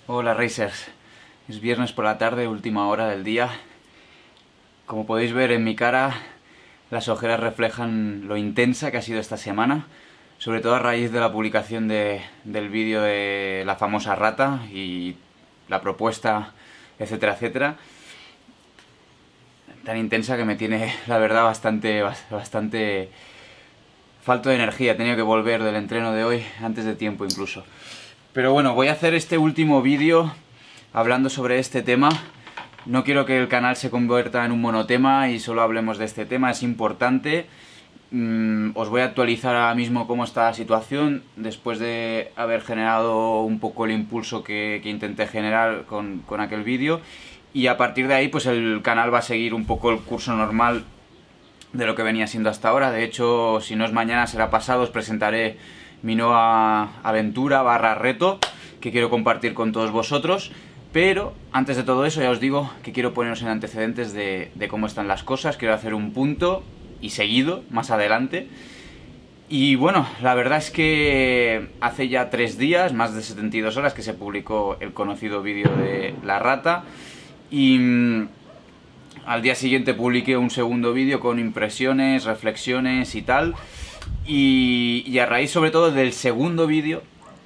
Hola Racers, es viernes por la tarde, última hora del día. Como podéis ver en mi cara, las ojeras reflejan lo intensa que ha sido esta semana, sobre todo a raíz de la publicación del vídeo de la famosa rata y la propuesta, etcétera, etcétera. Tan intensa que me tiene, la verdad, bastante falto de energía. He tenido que volver del entreno de hoy antes de tiempo incluso. Pero bueno, voy a hacer este último vídeo hablando sobre este tema. No quiero que el canal se convierta en un monotema y solo hablemos de este tema, es importante. Os voy a actualizar ahora mismo cómo está la situación después de haber generado un poco el impulso que intenté generar con aquel vídeo. Y a partir de ahí pues el canal va a seguir un poco el curso normal de lo que venía siendo hasta ahora. De hecho, si no es mañana será pasado, os presentaré mi nueva aventura / reto que quiero compartir con todos vosotros. Pero antes de todo eso ya os digo que quiero poneros en antecedentes de cómo están las cosas. Quiero hacer un punto y seguido más adelante. Y bueno, la verdad es que hace ya 3 días, más de 72 horas, que se publicó el conocido vídeo de la rata. Y al día siguiente publiqué un segundo vídeo con impresiones, reflexiones y tal. Y a raíz sobre todo del segundo vídeo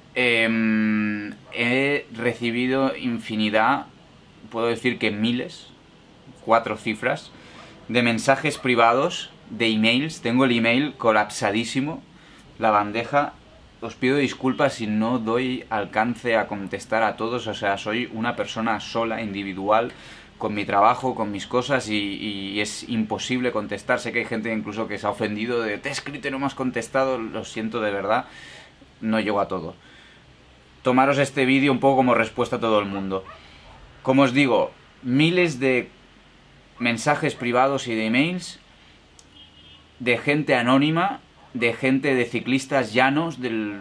he recibido infinidad, puedo decir que miles, 4 cifras, de mensajes privados, de emails. Tengo el email colapsadísimo, la bandeja. Os pido disculpas si no doy alcance a contestar a todos, o sea, soy una persona sola, individual, con mi trabajo, con mis cosas y es imposible contestar. Sé que hay gente incluso que se ha ofendido de te he escrito y no me has contestado, lo siento de verdad, no llego a todo. Tomaros este vídeo un poco como respuesta a todo el mundo. Como os digo, miles de mensajes privados y de emails de gente anónima, de gente de ciclistas llanos,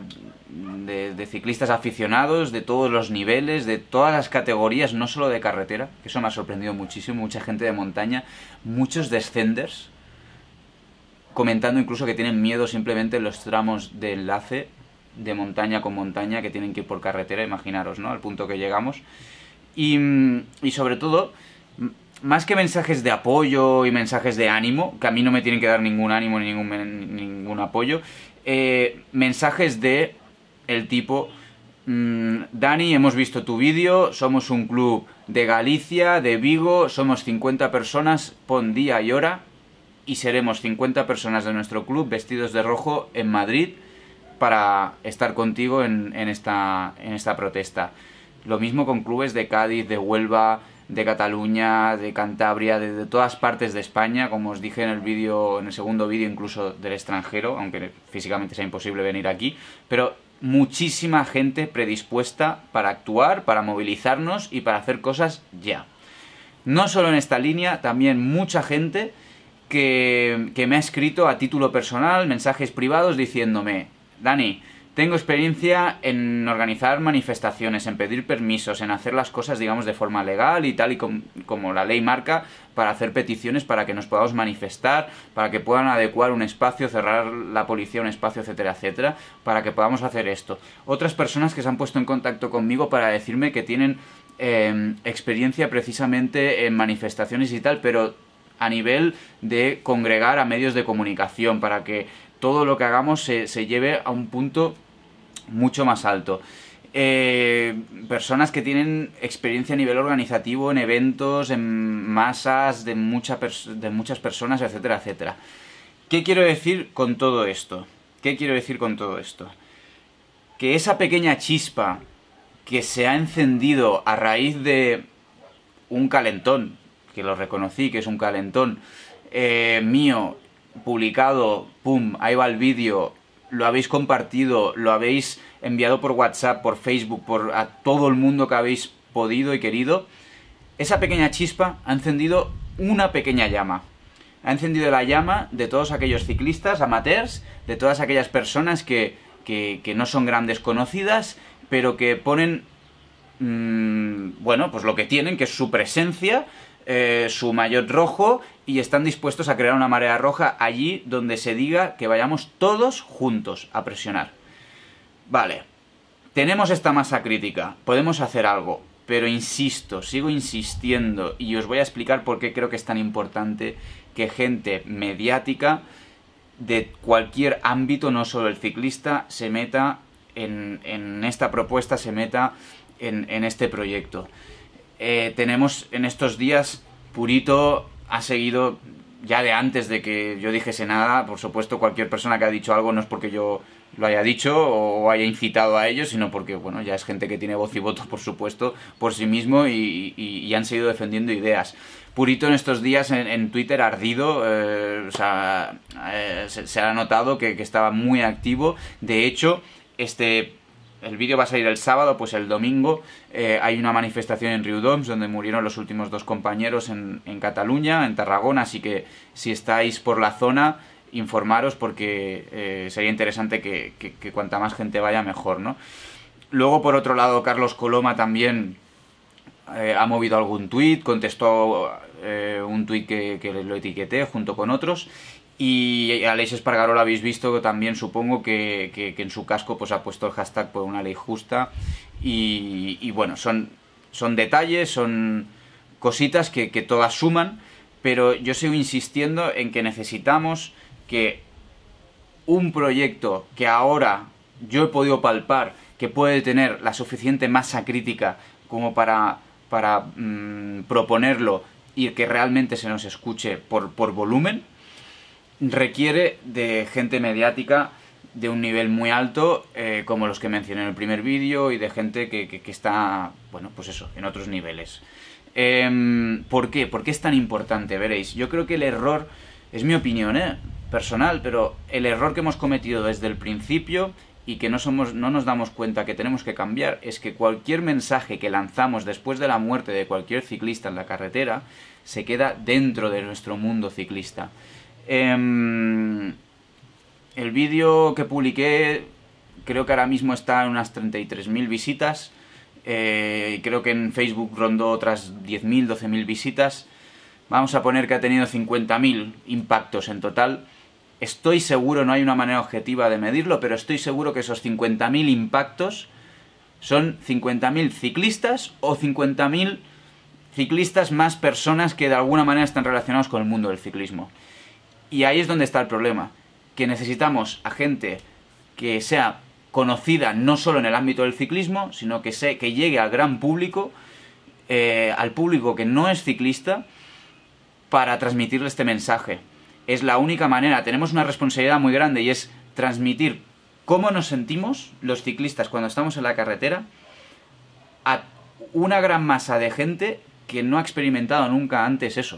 de ciclistas aficionados, de todos los niveles, de todas las categorías, no solo de carretera, que eso me ha sorprendido muchísimo, mucha gente de montaña, muchos descenders, comentando incluso que tienen miedo simplemente en los tramos de enlace, de montaña con montaña, que tienen que ir por carretera, imaginaros, ¿no?, al punto que llegamos. Y sobre todo, más que mensajes de apoyo y mensajes de ánimo, que a mí no me tienen que dar ningún ánimo ni ningún apoyo, mensajes de el tipo Dani, hemos visto tu vídeo, somos un club de Galicia, de Vigo, somos 50 personas, pon día y hora y seremos 50 personas de nuestro club vestidos de rojo en Madrid para estar contigo en esta protesta. Lo mismo con clubes de Cádiz, de Huelva, de Cataluña, de Cantabria, de todas partes de España, como os dije en el segundo vídeo, incluso del extranjero, aunque físicamente sea imposible venir aquí, pero muchísima gente predispuesta para actuar, para movilizarnos y para hacer cosas ya. No solo en esta línea, también mucha gente que me ha escrito a título personal, mensajes privados diciéndome: Dani, tengo experiencia en organizar manifestaciones, en pedir permisos, en hacer las cosas, digamos, de forma legal y tal y como la ley marca, para hacer peticiones para que nos podamos manifestar, para que puedan adecuar un espacio, cerrar la policía un espacio, etcétera, etcétera, para que podamos hacer esto. Otras personas que se han puesto en contacto conmigo para decirme que tienen experiencia precisamente en manifestaciones y tal, pero a nivel de congregar a medios de comunicación, para que todo lo que hagamos se lleve a un punto mucho más alto. Personas que tienen experiencia a nivel organizativo en eventos, en masas de muchas personas, etcétera, etcétera. ¿Qué quiero decir con todo esto? ¿Qué quiero decir con todo esto? Que esa pequeña chispa que se ha encendido a raíz de un calentón, que lo reconocí que es un calentón mío, publicado, pum, ahí va el vídeo, lo habéis compartido, lo habéis enviado por WhatsApp, por Facebook, a todo el mundo que habéis podido y querido. Esa pequeña chispa ha encendido una pequeña llama. Ha encendido la llama de todos aquellos ciclistas amateurs, de todas aquellas personas que no son grandes conocidas, pero que ponen, bueno, pues lo que tienen, que es su presencia, su maillot rojo, y están dispuestos a crear una marea roja allí donde se diga que vayamos todos juntos a presionar. Vale, tenemos esta masa crítica, podemos hacer algo, pero insisto, sigo insistiendo y os voy a explicar por qué creo que es tan importante que gente mediática de cualquier ámbito, no solo el ciclista, se meta en esta propuesta, se meta en este proyecto. Tenemos en estos días, Purito ha seguido ya de antes de que yo dijese nada. Por supuesto, cualquier persona que ha dicho algo no es porque yo lo haya dicho o haya incitado a ello, sino porque, bueno, ya es gente que tiene voz y voto, por supuesto, por sí mismo y han seguido defendiendo ideas. Purito en estos días en Twitter ardido, se ha notado que estaba muy activo. De hecho, el vídeo va a salir el sábado, pues el domingo hay una manifestación en Riudoms donde murieron los últimos 2 compañeros en Cataluña, en Tarragona, así que si estáis por la zona, informaros porque sería interesante que cuanta más gente vaya mejor, ¿no? Luego, por otro lado, Carlos Coloma también ha movido algún tuit, contestó un tuit que lo etiqueté junto con otros. Y Aleix Espargaró lo habéis visto también, supongo que en su casco pues ha puesto el hashtag por una ley justa. Y bueno, son detalles, son cositas que todas suman, pero yo sigo insistiendo en que necesitamos que un proyecto que ahora yo he podido palpar que puede tener la suficiente masa crítica como para proponerlo y que realmente se nos escuche por volumen, requiere de gente mediática de un nivel muy alto, como los que mencioné en el primer vídeo, y de gente que está, bueno, pues eso, en otros niveles. ¿Por qué? ¿Por qué es tan importante? Veréis, yo creo que el error, es mi opinión, personal, pero el error que hemos cometido desde el principio y que no nos damos cuenta que tenemos que cambiar es que cualquier mensaje que lanzamos después de la muerte de cualquier ciclista en la carretera se queda dentro de nuestro mundo ciclista. El vídeo que publiqué creo que ahora mismo está en unas 33.000 visitas. Creo que en Facebook rondó otras 10.000, 12.000 visitas. Vamos a poner que ha tenido 50.000 impactos en total. Estoy seguro, no hay una manera objetiva de medirlo, pero estoy seguro que esos 50.000 impactos son 50.000 ciclistas o 50.000 ciclistas más personas que de alguna manera están relacionados con el mundo del ciclismo. Y ahí es donde está el problema, que necesitamos a gente que sea conocida no solo en el ámbito del ciclismo, sino que llegue al gran público, al público que no es ciclista, para transmitirle este mensaje. Es la única manera, tenemos una responsabilidad muy grande y es transmitir cómo nos sentimos los ciclistas cuando estamos en la carretera a una gran masa de gente que no ha experimentado nunca antes eso.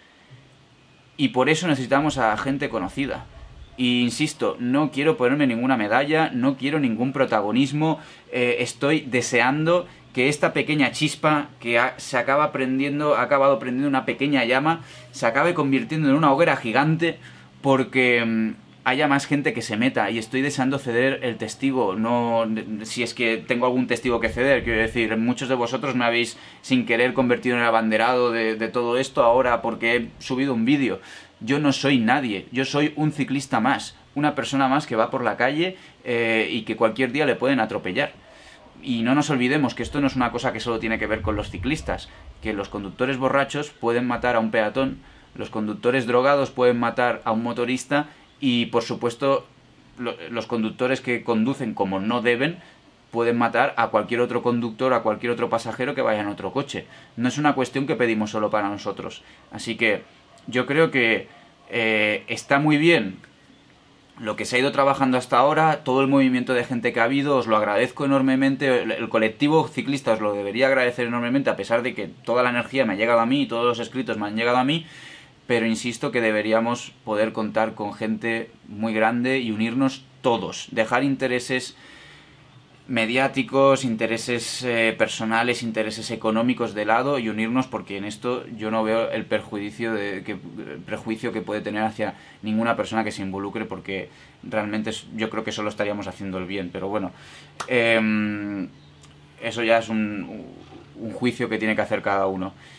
Y por eso necesitamos a gente conocida. Y insisto, no quiero ponerme ninguna medalla, no quiero ningún protagonismo, estoy deseando que esta pequeña chispa que ha acabado prendiendo una pequeña llama, se acabe convirtiendo en una hoguera gigante porque haya más gente que se meta, y estoy deseando ceder el testigo, no si es que tengo algún testigo que ceder, quiero decir, muchos de vosotros me habéis sin querer convertido en el abanderado de todo esto ahora porque he subido un vídeo. Yo no soy nadie, yo soy un ciclista más, una persona más que va por la calle y que cualquier día le pueden atropellar. Y no nos olvidemos que esto no es una cosa que solo tiene que ver con los ciclistas, que los conductores borrachos pueden matar a un peatón, los conductores drogados pueden matar a un motorista y, por supuesto, los conductores que conducen como no deben pueden matar a cualquier otro conductor, a cualquier otro pasajero que vaya en otro coche. No es una cuestión que pedimos solo para nosotros. Así que yo creo que está muy bien lo que se ha ido trabajando hasta ahora, todo el movimiento de gente que ha habido, os lo agradezco enormemente, el colectivo ciclista os lo debería agradecer enormemente, a pesar de que toda la energía me ha llegado a mí y todos los escritos me han llegado a mí, pero insisto que deberíamos poder contar con gente muy grande y unirnos todos, dejar intereses mediáticos, intereses personales, intereses económicos de lado y unirnos, porque en esto yo no veo el prejuicio que puede tener hacia ninguna persona que se involucre, porque realmente yo creo que solo estaríamos haciendo el bien, pero bueno, eso ya es un juicio que tiene que hacer cada uno.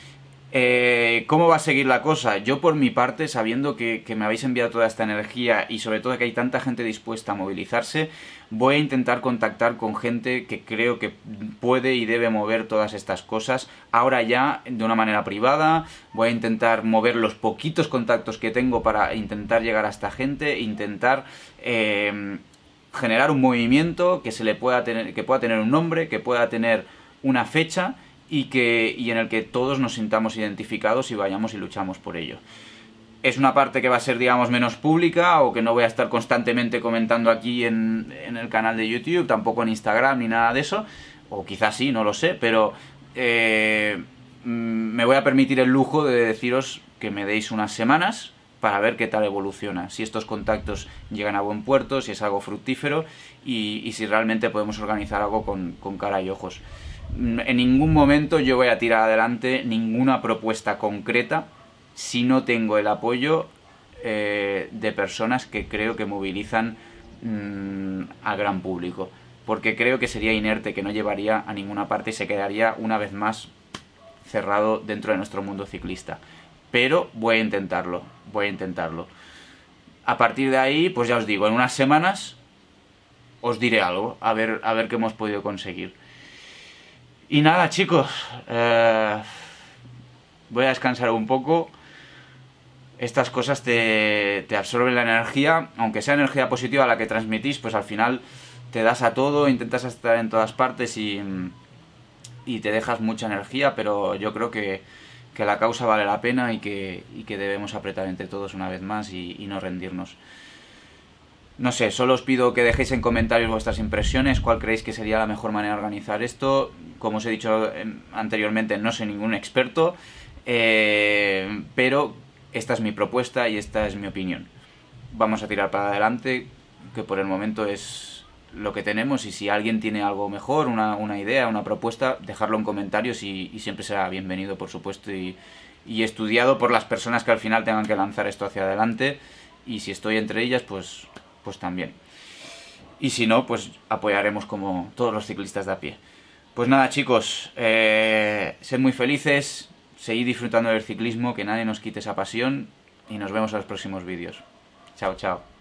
¿Cómo va a seguir la cosa? Yo por mi parte, sabiendo que me habéis enviado toda esta energía y sobre todo que hay tanta gente dispuesta a movilizarse, voy a intentar contactar con gente que creo que puede y debe mover todas estas cosas. Ahora ya, de una manera privada, voy a intentar mover los poquitos contactos que tengo para intentar llegar a esta gente, intentar generar un movimiento que se le pueda tener, que pueda tener un nombre, que pueda tener una fecha y en el que todos nos sintamos identificados y vayamos y luchamos por ello. Es una parte que va a ser, digamos, menos pública o que no voy a estar constantemente comentando aquí en el canal de YouTube, tampoco en Instagram ni nada de eso, o quizás sí, no lo sé, pero me voy a permitir el lujo de deciros que me deis unas semanas para ver qué tal evoluciona, si estos contactos llegan a buen puerto, si es algo fructífero y si realmente podemos organizar algo con cara y ojos. En ningún momento yo voy a tirar adelante ninguna propuesta concreta si no tengo el apoyo de personas que creo que movilizan al gran público. Porque creo que sería inerte, que no llevaría a ninguna parte y se quedaría una vez más cerrado dentro de nuestro mundo ciclista. Pero voy a intentarlo, voy a intentarlo. A partir de ahí, pues ya os digo, en unas semanas os diré algo, a ver qué hemos podido conseguir. Y nada, chicos, voy a descansar un poco. Estas cosas te absorben la energía, aunque sea energía positiva la que transmitís, pues al final te das a todo, intentas estar en todas partes y te dejas mucha energía, pero yo creo que la causa vale la pena y que debemos apretar entre todos una vez más y no rendirnos. No sé, solo os pido que dejéis en comentarios vuestras impresiones, cuál creéis que sería la mejor manera de organizar esto. Como os he dicho anteriormente, no soy ningún experto, pero esta es mi propuesta y esta es mi opinión. Vamos a tirar para adelante, que por el momento es lo que tenemos, y si alguien tiene algo mejor, una idea, una propuesta, dejadlo en comentarios y siempre será bienvenido, por supuesto, y estudiado por las personas que al final tengan que lanzar esto hacia adelante, y si estoy entre ellas, pues también. Y si no, pues apoyaremos como todos los ciclistas de a pie. Pues nada, chicos, sed muy felices, seguid disfrutando del ciclismo, que nadie nos quite esa pasión, y nos vemos en los próximos vídeos. Chao, chao.